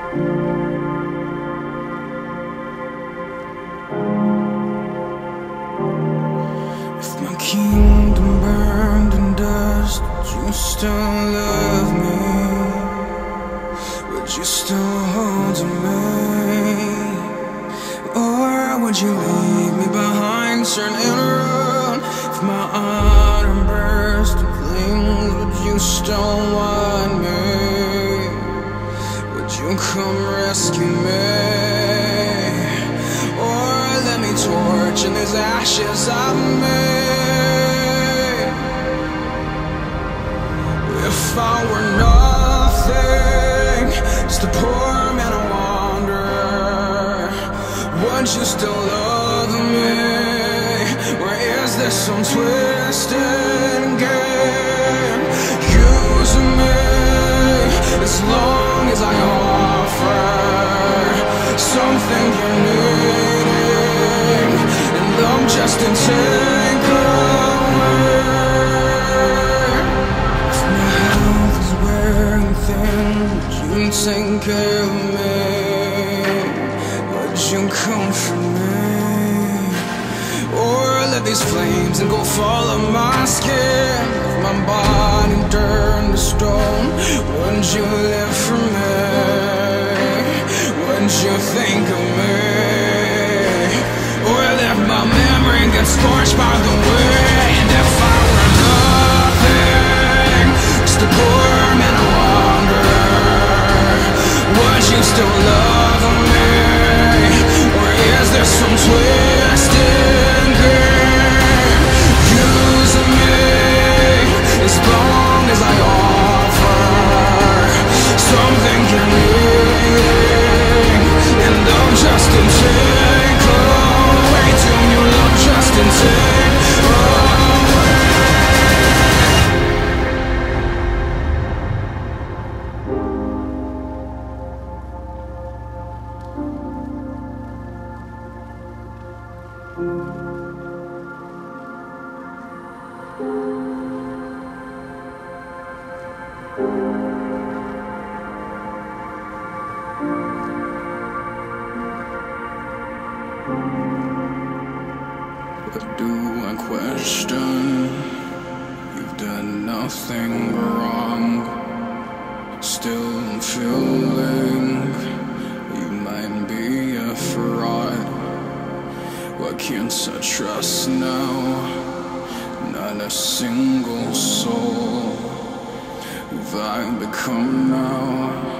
If my kingdom burned in dust, would you still love me? Would you still hold to me? Or would you leave me behind, turn and run? If my honor burst in flames, would you still want me? Would you come rescue me? Or let me torch in these ashes of me? If I were nothing, just a poor man, a wanderer, would you still love me? Or is this some twisted game? Use me as long as I offer something you're needing, and I'm just a takeaway. If my health is wearing thin, would you take care of me? Would you comfort me? Or let these flames engulf all of my skin? If my body turned to stone, would you live for me? Would you think of me? Or if my memory gets scorched by the wind? If I were nothing, just a poor man, a wanderer, would you still love me? Or is there some twisted game? Use me as long as I offer something you're needing, and I'm just a takeaway. Do you love just a takeaway? But do I question? You've done nothing wrong. Still I'm feeling you might be a fraud. Why can't I trust now? Not a single soul. Who've I become now?